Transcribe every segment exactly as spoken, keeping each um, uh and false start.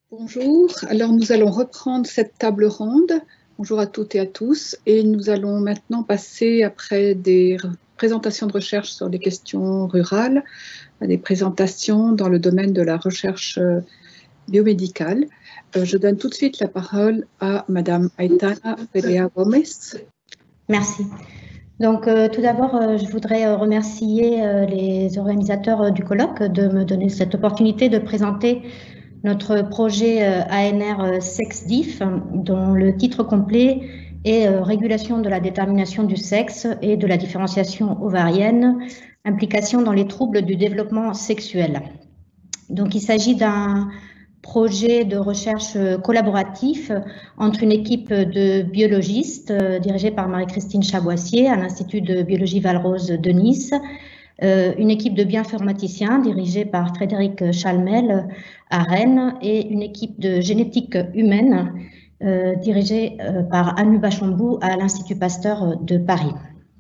Bonjour, alors nous allons reprendre cette table ronde. Bonjour à toutes et à tous, et nous allons maintenant passer, après des présentations de recherche sur les questions rurales, à des présentations dans le domaine de la recherche biomédicale. Je donne tout de suite la parole à Madame Aitana Perea Gomez. Merci. Donc, euh, tout d'abord, euh, je voudrais euh, remercier euh, les organisateurs euh, du colloque de me donner cette opportunité de présenter notre projet euh, A N R euh, SexDiff, dont le titre complet est euh, Régulation de la détermination du sexe et de la différenciation ovarienne, implication dans les troubles du développement sexuel. Donc, il s'agit d'un projet de recherche collaboratif entre une équipe de biologistes euh, dirigée par Marie-Christine Chaboissier à l'Institut de biologie Val-Rose de Nice, euh, une équipe de bioinformaticiens dirigée par Frédéric Chalmel à Rennes et une équipe de génétique humaine euh, dirigée euh, par Anu Bachambou à l'Institut Pasteur de Paris.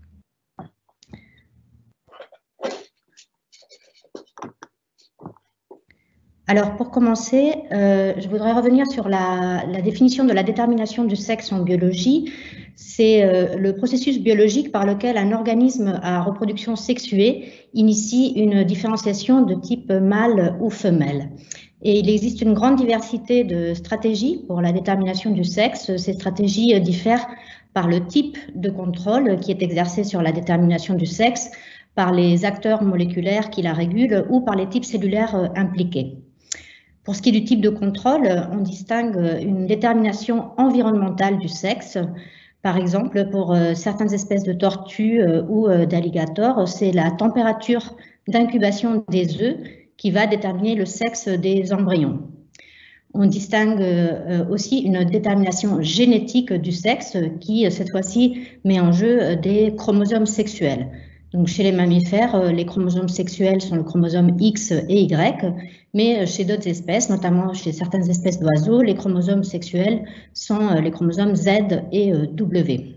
Alors, pour commencer, euh, je voudrais revenir sur la, la définition de la détermination du sexe en biologie. C'est euh, le processus biologique par lequel un organisme à reproduction sexuée initie une différenciation de type mâle ou femelle. Et il existe une grande diversité de stratégies pour la détermination du sexe. Ces stratégies diffèrent par le type de contrôle qui est exercé sur la détermination du sexe, par les acteurs moléculaires qui la régulent ou par les types cellulaires impliqués. Pour ce qui est du type de contrôle, on distingue une détermination environnementale du sexe. Par exemple, pour certaines espèces de tortues ou d'alligators, c'est la température d'incubation des œufs qui va déterminer le sexe des embryons. On distingue aussi une détermination génétique du sexe qui, cette fois-ci, met en jeu des chromosomes sexuels. Donc, chez les mammifères, les chromosomes sexuels sont le chromosome X et Y, mais chez d'autres espèces, notamment chez certaines espèces d'oiseaux, les chromosomes sexuels sont les chromosomes Z et W.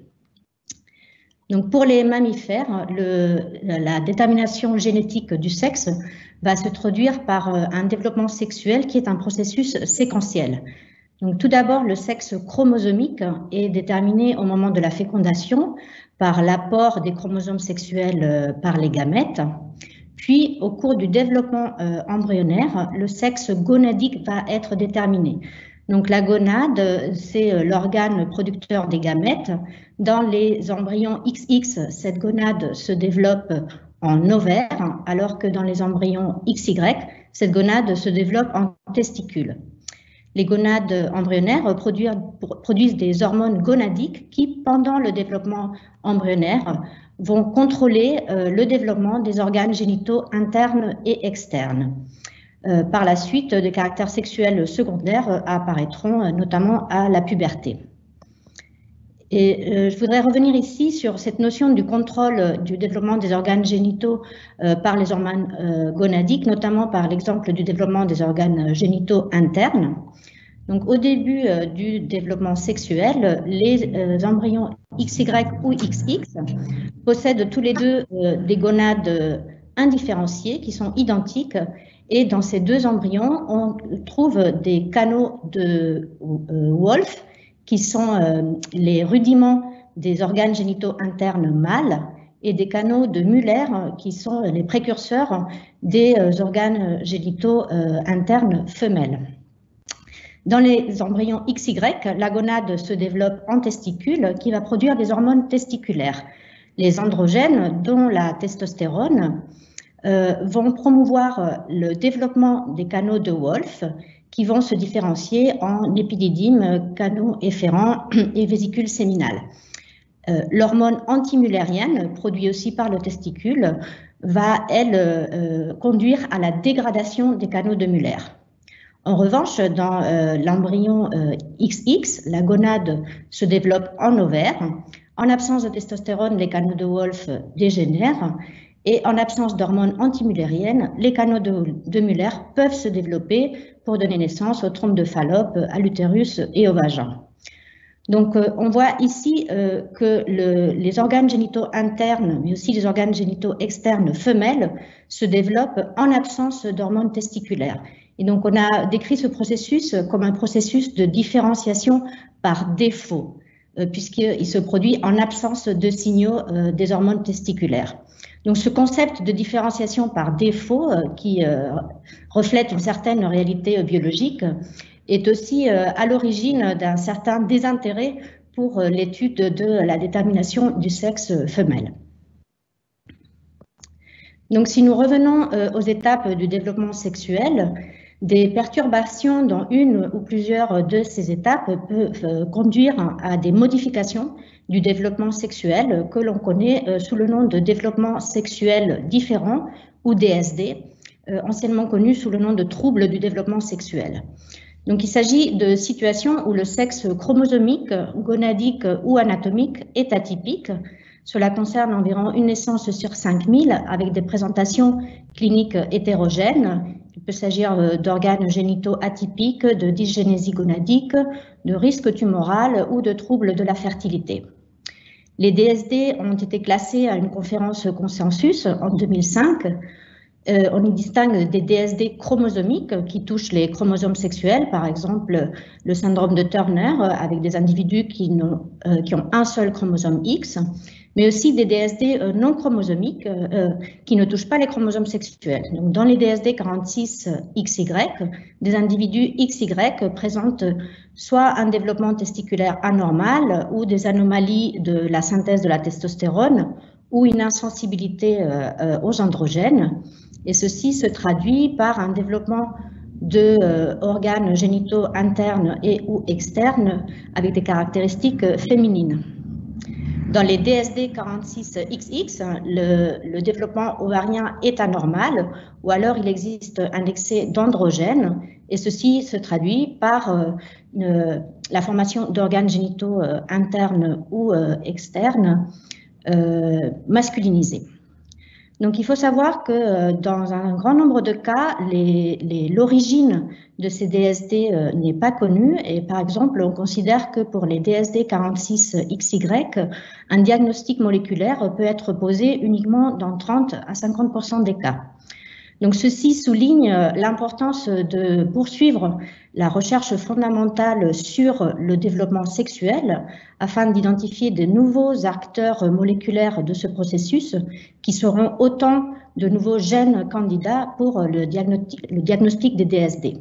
Donc, pour les mammifères, le, la détermination génétique du sexe va se traduire par un développement sexuel qui est un processus séquentiel. Donc, tout d'abord, le sexe chromosomique est déterminé au moment de la fécondation par l'apport des chromosomes sexuels par les gamètes. Puis, au cours du développement euh, embryonnaire, le sexe gonadique va être déterminé. Donc, la gonade, c'est l'organe producteur des gamètes. Dans les embryons X X, cette gonade se développe en ovaire, alors que dans les embryons X Y, cette gonade se développe en testicule. Les gonades embryonnaires produisent des hormones gonadiques qui, pendant le développement embryonnaire, vont contrôler euh, le développement des organes génitaux internes et externes. Euh, par la suite, des caractères sexuels secondaires euh, apparaîtront, euh, notamment à la puberté. Et euh, je voudrais revenir ici sur cette notion du contrôle euh, du développement des organes génitaux euh, par les hormones euh, gonadiques, notamment par l'exemple du développement des organes génitaux internes. Donc, au début euh, du développement sexuel, les euh, embryons X Y ou X X possèdent tous les deux euh, des gonades indifférenciées qui sont identiques. Et dans ces deux embryons, on trouve des canaux de euh, Wolff qui sont euh, les rudiments des organes génitaux internes mâles et des canaux de Muller qui sont les précurseurs des euh, organes génitaux euh, internes femelles. Dans les embryons X Y, la gonade se développe en testicule qui va produire des hormones testiculaires. Les androgènes, dont la testostérone, euh, vont promouvoir le développement des canaux de Wolff qui vont se différencier en épididyme, canaux efférents et vésicules séminales. Euh, L'hormone antimullérienne, produite aussi par le testicule, va, elle, euh, conduire à la dégradation des canaux de Muller. En revanche, dans euh, l'embryon euh, X X, la gonade se développe en ovaire. En absence de testostérone, les canaux de Wolff dégénèrent. Et en absence d'hormones antimullériennes, les canaux de, de Muller peuvent se développer pour donner naissance aux trompes de Fallope, à l'utérus et au vagin. Donc, euh, on voit ici euh, que le, les organes génitaux internes, mais aussi les organes génitaux externes femelles, se développent en absence d'hormones testiculaires. Et donc, on a décrit ce processus comme un processus de différenciation par défaut, euh, puisqu'il se produit en absence de signaux euh, des hormones testiculaires. Donc, ce concept de différenciation par défaut, euh, qui euh, reflète une certaine réalité euh, biologique, est aussi euh, à l'origine d'un certain désintérêt pour euh, l'étude de la détermination du sexe femelle. Donc, si nous revenons euh, aux étapes du développement sexuel, des perturbations dans une ou plusieurs de ces étapes peuvent euh, conduire à des modifications du développement sexuel que l'on connaît euh, sous le nom de développement sexuel différent ou D S D, euh, anciennement connu sous le nom de troubles du développement sexuel. Donc, il s'agit de situations où le sexe chromosomique, gonadique ou anatomique est atypique. Cela concerne environ une naissance sur cinq mille avec des présentations cliniques hétérogènes. Il peut s'agir d'organes génitaux atypiques, de dysgénésie gonadique, de risque tumoral ou de troubles de la fertilité. Les D S D ont été classés à une conférence consensus en deux mille cinq. Euh, on y distingue des D S D chromosomiques qui touchent les chromosomes sexuels, par exemple le syndrome de Turner avec des individus qui, euh, qui ont un seul chromosome X, mais aussi des D S D euh, non chromosomiques euh, qui ne touchent pas les chromosomes sexuels. Donc, dans les D S D quarante-six X Y, des individus X Y présentent soit un développement testiculaire anormal ou des anomalies de la synthèse de la testostérone ou une insensibilité euh, euh, aux androgènes. Et ceci se traduit par un développement de euh, organes génitaux internes et ou externes avec des caractéristiques féminines. Dans les D S D quarante-six X X, le, le développement ovarien est anormal ou alors il existe un excès d'androgènes et ceci se traduit par euh, une, la formation d'organes génitaux euh, internes ou euh, externes euh, masculinisés. Donc, il faut savoir que dans un grand nombre de cas, l'origine de ces D S D euh, n'est pas connue. Et par exemple, on considère que pour les D S D quarante-six X Y, un diagnostic moléculaire peut être posé uniquement dans trente à cinquante pour cent des cas. Donc, ceci souligne l'importance de poursuivre la recherche fondamentale sur le développement sexuel afin d'identifier de nouveaux acteurs moléculaires de ce processus qui seront autant de nouveaux gènes candidats pour le diagnostic, le diagnostic des D S D.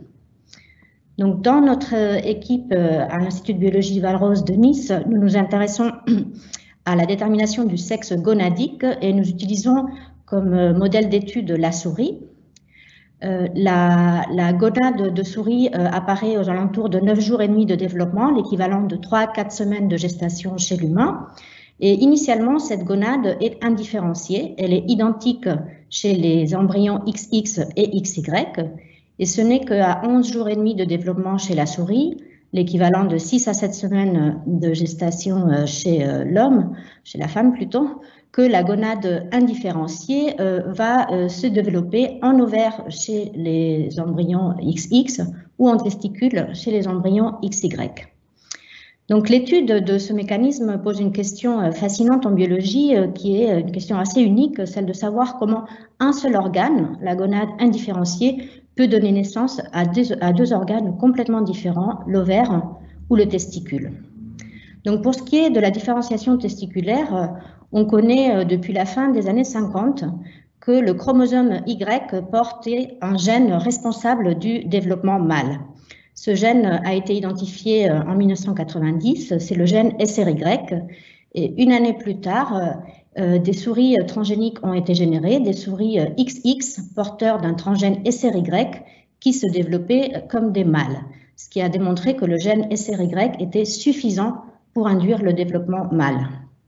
Donc, dans notre équipe à l'Institut de biologie Valrose de Nice, nous nous intéressons à la détermination du sexe gonadique et nous utilisons comme modèle d'étude la souris. Euh, la, la gonade de souris euh, apparaît aux alentours de neuf jours et demi de développement, l'équivalent de trois à quatre semaines de gestation chez l'humain. Et initialement, cette gonade est indifférenciée. Elle est identique chez les embryons X X et X Y. Et ce n'est qu'à onze jours et demi de développement chez la souris, l'équivalent de six à sept semaines de gestation chez l'homme, chez la femme plutôt, que la gonade indifférenciée euh, va euh, se développer en ovaire chez les embryons X X ou en testicule chez les embryons X Y. Donc l'étude de ce mécanisme pose une question fascinante en biologie euh, qui est une question assez unique, celle de savoir comment un seul organe, la gonade indifférenciée, peut donner naissance à deux, à deux organes complètement différents, l'ovaire ou le testicule. Donc pour ce qui est de la différenciation testiculaire, on connaît depuis la fin des années cinquante que le chromosome Y portait un gène responsable du développement mâle. Ce gène a été identifié en mille neuf cent quatre-vingt-dix, c'est le gène S R Y. Et une année plus tard, euh, des souris transgéniques ont été générées, des souris X X porteurs d'un transgène S R Y qui se développaient comme des mâles, ce qui a démontré que le gène S R Y était suffisant pour induire le développement mâle.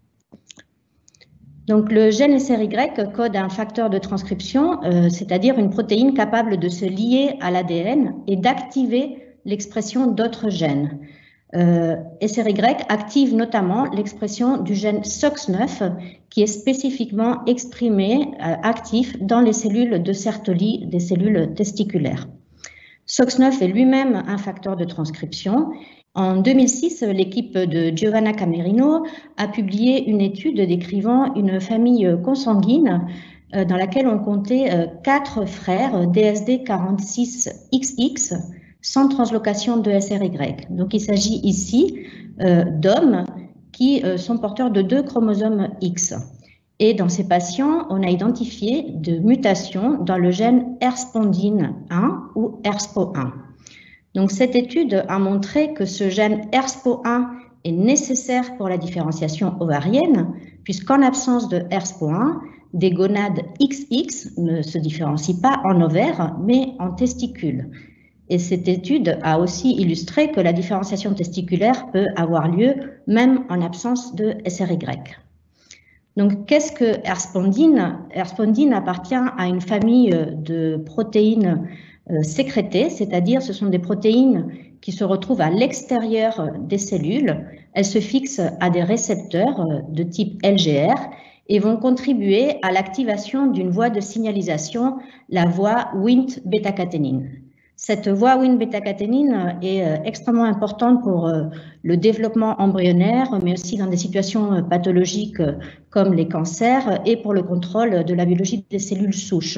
Donc, le gène S R Y code un facteur de transcription, euh, c'est-à-dire une protéine capable de se lier à l'A D N et d'activer l'expression d'autres gènes. Euh, S R Y active notamment l'expression du gène S O X neuf qui est spécifiquement exprimé, euh, actif dans les cellules de Sertoli, des cellules testiculaires. S O X neuf est lui-même un facteur de transcription. En deux mille six, l'équipe de Giovanna Camerino a publié une étude décrivant une famille consanguine euh, dans laquelle on comptait euh, quatre frères D S D quarante-six X X sans translocation de S R Y. Donc il s'agit ici euh, d'hommes qui euh, sont porteurs de deux chromosomes X. Et dans ces patients, on a identifié de mutations dans le gène R spondine un ou R S P O un. Donc cette étude a montré que ce gène R S P O un est nécessaire pour la différenciation ovarienne, puisqu'en absence de R S P O un, des gonades X X ne se différencient pas en ovaire, mais en testicules. Et cette étude a aussi illustré que la différenciation testiculaire peut avoir lieu même en absence de S R Y. Donc, qu'est-ce que R spondine? R spondine appartient à une famille de protéines sécrétées, c'est-à-dire ce sont des protéines qui se retrouvent à l'extérieur des cellules. Elles se fixent à des récepteurs de type L G R et vont contribuer à l'activation d'une voie de signalisation, la voie Wnt bêta-caténine. Cette voie Wnt bêta-caténine est extrêmement importante pour le développement embryonnaire, mais aussi dans des situations pathologiques comme les cancers et pour le contrôle de la biologie des cellules souches.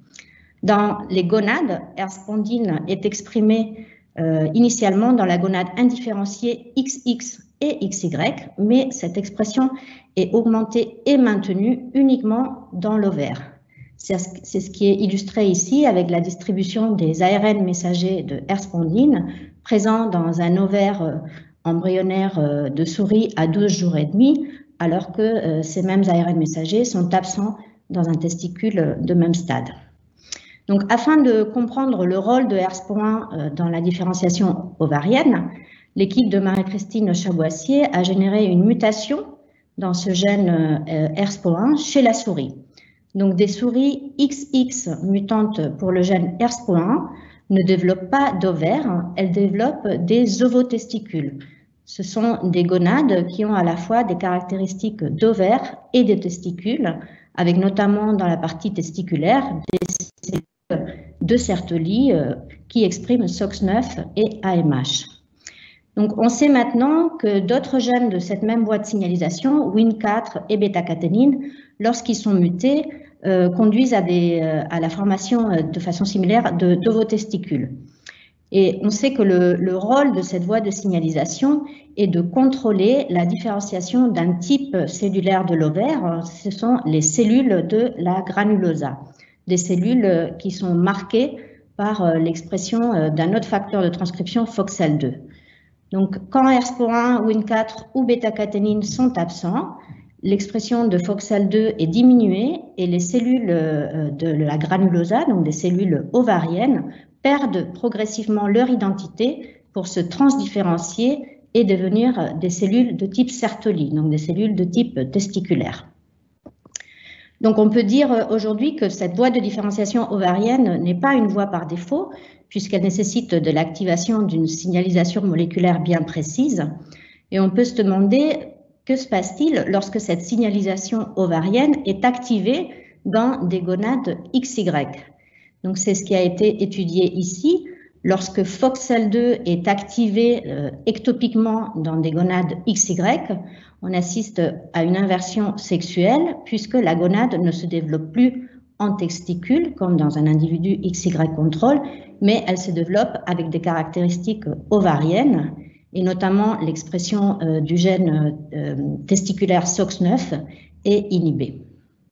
Dans les gonades, R spondine est exprimée euh, initialement dans la gonade indifférenciée X X et X Y, mais cette expression est augmentée et maintenue uniquement dans l'ovaire. C'est ce qui est illustré ici avec la distribution des A R N messagers de R spondine présents dans un ovaire embryonnaire de souris à douze jours et demi, alors que ces mêmes A R N messagers sont absents dans un testicule de même stade. Donc, afin de comprendre le rôle de R S P O un dans la différenciation ovarienne, l'équipe de Marie-Christine Chaboissier a généré une mutation dans ce gène R S P O un chez la souris. Donc, des souris X X mutantes pour le gène R S P O un ne développent pas d'ovaires, elles développent des ovotesticules. Ce sont des gonades qui ont à la fois des caractéristiques d'ovaires et de testicules, avec notamment dans la partie testiculaire des cellules de Sertoli euh, qui expriment S O X neuf et A M H. Donc, on sait maintenant que d'autres gènes de cette même voie de signalisation, Wnt quatre et bêta-caténine, lorsqu'ils sont mutés, euh, conduisent à, des, euh, à la formation euh, de façon similaire d'ovotesticules. Et on sait que le, le rôle de cette voie de signalisation est de contrôler la différenciation d'un type cellulaire de l'ovaire, ce sont les cellules de la granulosa, des cellules qui sont marquées par l'expression d'un autre facteur de transcription F O X L deux. Donc, quand R S P O un, Wnt quatre ou bêta-caténine sont absents, l'expression de F O X L deux est diminuée et les cellules de la granulosa, donc des cellules ovariennes, perdent progressivement leur identité pour se transdifférencier et devenir des cellules de type Sertoli, donc des cellules de type testiculaire. Donc, on peut dire aujourd'hui que cette voie de différenciation ovarienne n'est pas une voie par défaut, puisqu'elle nécessite de l'activation d'une signalisation moléculaire bien précise. Et on peut se demander, que se passe-t-il lorsque cette signalisation ovarienne est activée dans des gonades X Y? Donc, c'est ce qui a été étudié ici. Lorsque F O X L deux est activé euh, ectopiquement dans des gonades X Y, on assiste à une inversion sexuelle puisque la gonade ne se développe plus en testicule comme dans un individu X Y contrôle, mais elle se développe avec des caractéristiques ovariennes et notamment l'expression euh, du gène euh, testiculaire S O X neuf est inhibée.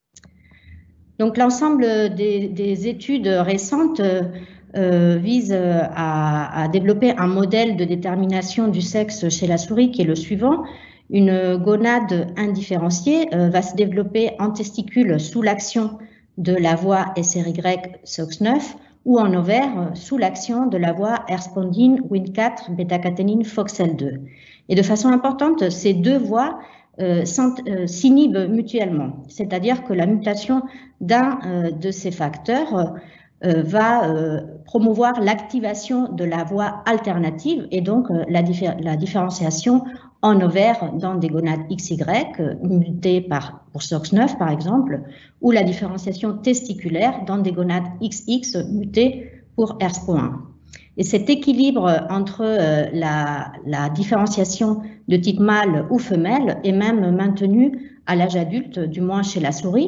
Donc l'ensemble des, des études récentes euh, vise à, à développer un modèle de détermination du sexe chez la souris qui est le suivant. Une gonade indifférenciée euh, va se développer en testicule sous l'action de la voie S R Y S O X neuf ou en ovaire sous l'action de la voie R spondine, Wnt quatre, bêta-caténine, F O X L deux. Et de façon importante, ces deux voies euh, euh, s'inhibent mutuellement, c'est-à-dire que la mutation d'un euh, de ces facteurs euh, va euh, promouvoir l'activation de la voie alternative et donc euh, la, diffé la différenciation en ovaire dans des gonades X Y euh, mutées par, pour S O X neuf par exemple, ou la différenciation testiculaire dans des gonades X X mutées pour R S P O un. Et cet équilibre entre euh, la, la différenciation de type mâle ou femelle est même maintenu à l'âge adulte, du moins chez la souris,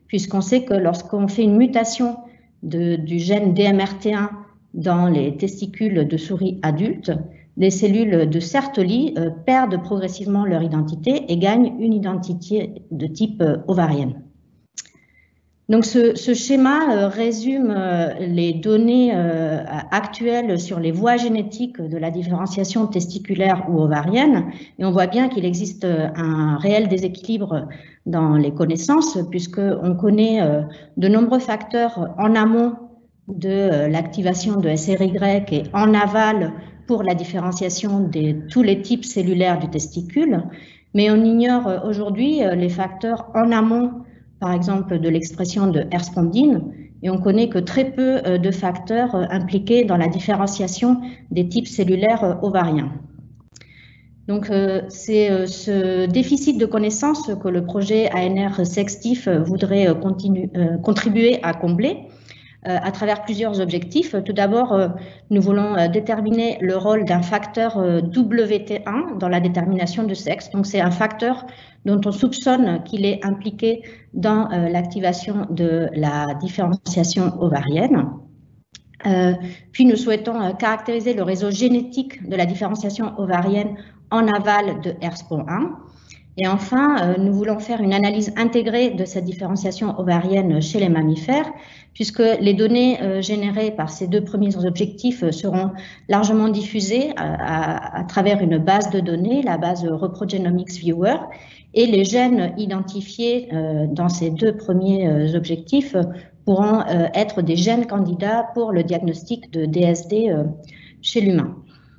puisqu'on sait que lorsqu'on fait une mutation de, du gène D M R T un dans les testicules de souris adultes, les cellules de Sertoli euh, perdent progressivement leur identité et gagnent une identité de type euh, ovarienne. Donc ce, ce schéma euh, résume euh, les données euh, actuelles sur les voies génétiques de la différenciation testiculaire ou ovarienne, et on voit bien qu'il existe un réel déséquilibre dans les connaissances, puisqu'on connaît euh, de nombreux facteurs en amont de euh, l'activation de S R Y et en aval pour la différenciation de tous les types cellulaires du testicule, mais on ignore aujourd'hui les facteurs en amont, par exemple de l'expression de R-spondine, et on connaît que très peu de facteurs impliqués dans la différenciation des types cellulaires ovariens. Donc c'est ce déficit de connaissances que le projet A N R Sextif voudrait continue, contribuer à combler à travers plusieurs objectifs. Tout d'abord, nous voulons déterminer le rôle d'un facteur W T un dans la détermination de sexe. Donc c'est un facteur dont on soupçonne qu'il est impliqué dans l'activation de la différenciation ovarienne. Euh, puis nous souhaitons caractériser le réseau génétique de la différenciation ovarienne en aval de R S P O un. Et enfin, nous voulons faire une analyse intégrée de cette différenciation ovarienne chez les mammifères, puisque les données générées par ces deux premiers objectifs seront largement diffusées à, à, à travers une base de données, la base Reprogenomics Viewer, et les gènes identifiés dans ces deux premiers objectifs pourront être des gènes candidats pour le diagnostic de D S D chez l'humain.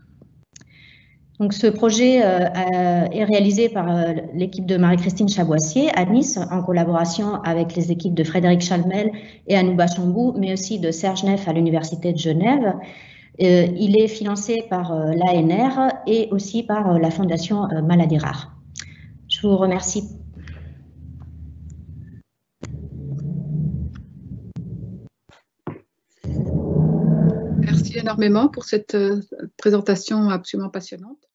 Donc, ce projet euh, est réalisé par euh, l'équipe de Marie-Christine Chaboissier à Nice, en collaboration avec les équipes de Frédéric Chalmel et Anouba Chambou, mais aussi de Serge Neff à l'Université de Genève. Euh, il est financé par euh, l'A N R et aussi par euh, la Fondation euh, Maladies Rares. Je vous remercie. Merci énormément pour cette présentation absolument passionnante.